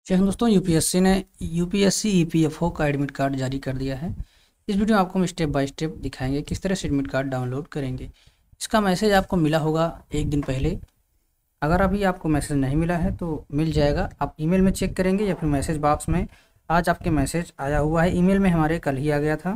जय हिंद दोस्तों, यूपीएससी ने यूपीएससी ईपीएफओ का एडमिट कार्ड जारी कर दिया है। इस वीडियो में आपको हम स्टेप बाय स्टेप दिखाएंगे किस तरह से एडमिट कार्ड डाउनलोड करेंगे। इसका मैसेज आपको मिला होगा एक दिन पहले। अगर अभी आपको मैसेज नहीं मिला है तो मिल जाएगा, आप ईमेल में चेक करेंगे या फिर मैसेज बॉक्स में। आज आपके मैसेज आया हुआ है, ईमेल में हमारे कल ही आ गया था।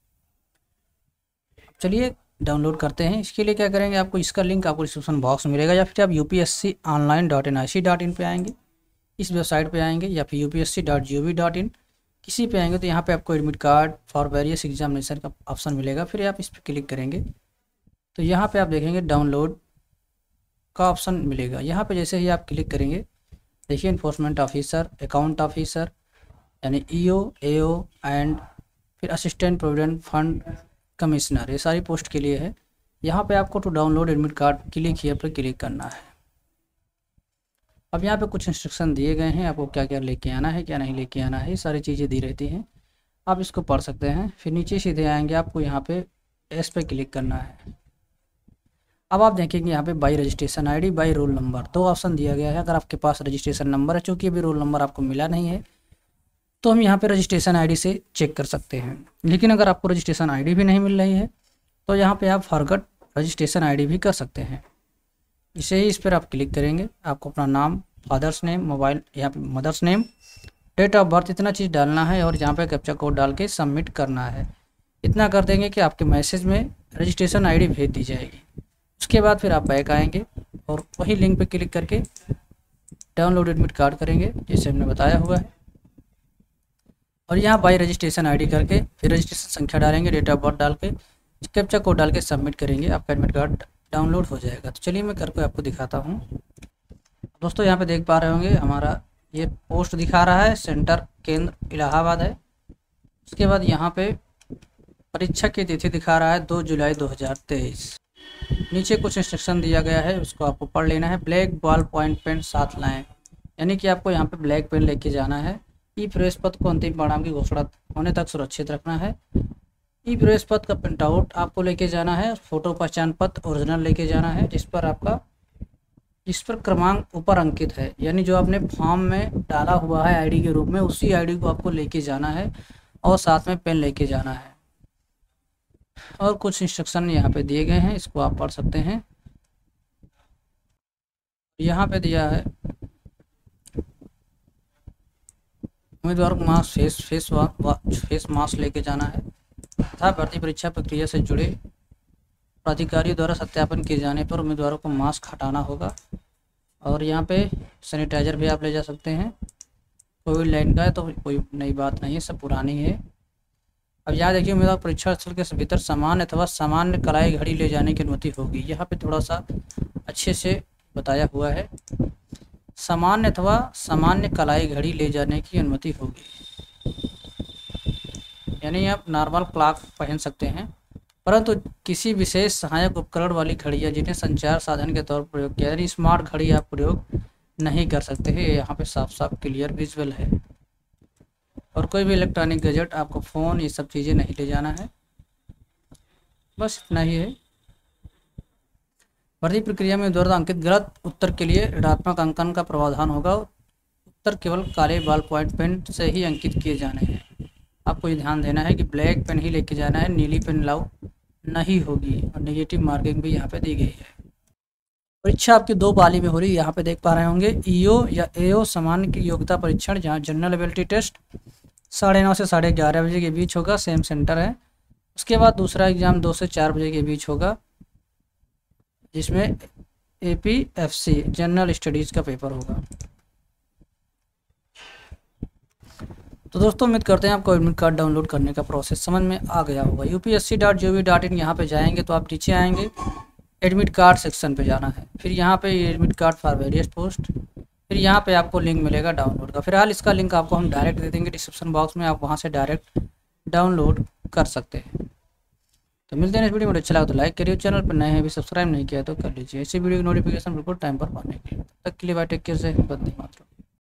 चलिए डाउनलोड करते हैं। इसके लिए क्या करेंगे, आपको इसका लिंक आपको डिस्क्रिप्शन बॉक्स में मिलेगा, या फिर आप upsconline.nic.in पे आएंगे, इस वेबसाइट पे आएंगे, या फिर upsc.gov.in किसी पे आएंगे तो यहाँ पे आपको admit card for various examination का ऑप्शन मिलेगा। फिर आप इस पर क्लिक करेंगे तो यहाँ पे आप देखेंगे डाउनलोड का ऑप्शन मिलेगा। यहाँ पे जैसे ही आप क्लिक करेंगे, देखिए इन्फोर्समेंट ऑफिसर, अकाउंट ऑफिसर यानी ईओ, एओ एंड फिर असिस्टेंट प्रोविडेंट फंड कमिश्नर, ये सारी पोस्ट के लिए है। यहाँ पे आपको to download admit card click here पर क्लिक करना है। अब यहाँ पे कुछ इंस्ट्रक्शन दिए गए हैं, आपको क्या क्या लेके आना है, क्या नहीं लेके आना है, ये सारी चीज़ें दी रहती हैं, आप इसको पढ़ सकते हैं। फिर नीचे सीधे आएंगे, आपको यहाँ पे एस पे क्लिक करना है। अब आप देखेंगे यहाँ पे by registration ID, by roll number, दो ऑप्शन दिया गया है। अगर आपके पास रजिस्ट्रेशन नंबर है, चूँकि अभी रोल नंबर आपको मिला नहीं है, तो हम यहाँ पे रजिस्ट्रेशन आईडी से चेक कर सकते हैं। लेकिन अगर आपको रजिस्ट्रेशन आईडी भी नहीं मिल रही है तो यहाँ पे आप फॉरगॉट रजिस्ट्रेशन आईडी भी कर सकते हैं। इसे ही इस पर आप क्लिक करेंगे, आपको अपना नाम, फादर्स नेम, मोबाइल, यहाँ पे mother's name, date of birth, इतना चीज़ डालना है और यहाँ पे कैप्चा कोड डाल के सबमिट करना है। इतना कर देंगे कि आपके मैसेज में रजिस्ट्रेशन आईडी भेज दी जाएगी। उसके बाद फिर आप बैक आएंगे और वही लिंक पे क्लिक करके डाउनलोड एडमिट कार्ड करेंगे जैसे हमने बताया हुआ है। और यहाँ बाई रजिस्ट्रेशन आईडी करके फिर रजिस्ट्रेशन संख्या डालेंगे, डेट ऑफ बर्थ डाल के कैप्चा कोड डाल के सबमिट करेंगे, आपका एडमिट कार्ड डाउनलोड हो जाएगा। तो चलिए मैं करके आपको दिखाता हूँ। दोस्तों यहाँ पे देख पा रहे होंगे हमारा ये पोस्ट दिखा रहा है, सेंटर केंद्र इलाहाबाद है। उसके बाद यहाँ पे परीक्षा की तिथि दिखा रहा है 2 जुलाई 2023। नीचे कुछ इंस्ट्रक्शन दिया गया है, उसको आपको पढ़ लेना है। ब्लैक बॉल पॉइंट पेन साथ लाएं, यानी कि आपको यहाँ पे ब्लैक पेन लेके जाना है। ई प्रवेश पत्र को अंतिम परिणाम की घोषणा होने तक सुरक्षित रखना है। ई प्रवेश पत्र का प्रिंट आउट आपको लेके जाना है। फोटो पहचान पत्र ओरिजिनल लेके जाना है, जिस पर क्रमांक ऊपर अंकित है, यानी जो आपने फॉर्म में डाला हुआ है आईडी के रूप में, उसी आईडी को आपको लेके जाना है और साथ में पेन लेके जाना है। और कुछ इंस्ट्रक्शन यहाँ पे दिए गए हैं, इसको आप पढ़ सकते हैं। यहाँ पे दिया है उम्मीदवार को मास्क फेस मास्क लेके जाना है तथा भर्ती परीक्षा प्रक्रिया से जुड़े प्राधिकारी द्वारा सत्यापन किए जाने पर उम्मीदवारों को मास्क हटाना होगा। और यहाँ पे सैनिटाइजर भी आप ले जा सकते हैं। कोविड लाइन का है तो कोई नई बात नहीं है, सब पुरानी है। अब यहाँ देखिए, उम्मीदवार परीक्षा स्थल के भीतर सामान्य अथवा सामान्य कलाई घड़ी ले जाने की अनुमति होगी। यहाँ पे थोड़ा सा अच्छे से बताया हुआ है, सामान्य अथवा सामान्य कलाई घड़ी ले जाने की अनुमति होगी, यानी आप नॉर्मल क्लॉक पहन सकते हैं, परंतु किसी विशेष सहायक उपकरण वाली घड़ियाँ जिन्हें संचार साधन के तौर पर प्रयोग किया, यानी स्मार्ट घड़ी आप प्रयोग नहीं कर सकते हैं। यहाँ पे साफ साफ क्लियर विजुअल है। और कोई भी इलेक्ट्रॉनिक गैजेट, आपको फ़ोन, ये सब चीज़ें नहीं ले जाना है। बस इतना ही है। भर्ती प्रक्रिया में द्वारा अंकित गलत उत्तर के लिए ऋणात्मक अंकन का प्रावधान होगा। उत्तर केवल काले बॉल पॉइंट पेन से ही अंकित किए जाने हैं। आपको ये ध्यान देना है कि ब्लैक पेन ही लेके जाना है, नीली पेन अलाउ नहीं होगी। और नेगेटिव मार्किंग भी यहाँ पे दी गई है। परीक्षा आपकी 2 पाली में हो रही है। यहाँ पे देख पा रहे होंगे ईओ या एओ सामान्य की योग्यता परीक्षण, जहाँ जनरल एबिलिटी टेस्ट 9:30 से 11:30 बजे के बीच होगा, सेम सेंटर है। उसके बाद दूसरा एग्ज़ाम 2 से 4 बजे के बीच होगा, जिसमें एपीएफसी जनरल स्टडीज़ का पेपर होगा। तो दोस्तों उम्मीद करते हैं आपको एडमिट कार्ड डाउनलोड करने का प्रोसेस समझ में आ गया होगा। upsc.gov.in यहाँ पे जाएंगे तो आप नीचे आएंगे, एडमिट कार्ड सेक्शन पे जाना है। फिर यहाँ पे admit card for various post, फिर यहाँ पे आपको लिंक मिलेगा डाउनलोड का। फिलहाल इसका लिंक आपको हम डायरेक्ट दे देंगे डिस्क्रिप्शन बॉक्स में, आप वहाँ से डायरेक्ट डाउनलोड कर सकते हैं। तो मिलते हैं इस वीडियो में। अच्छा लगा तो लाइक करिए, चैनल पर नए हैं, अभी सब्सक्राइब नहीं किया तो कर लीजिए। ऐसी वीडियो की नोटिफिकेशन बिल्कुल टाइम पर पाने के लिए। तब तक के लिए बाय, टेक केयर से, वंदे मातरम।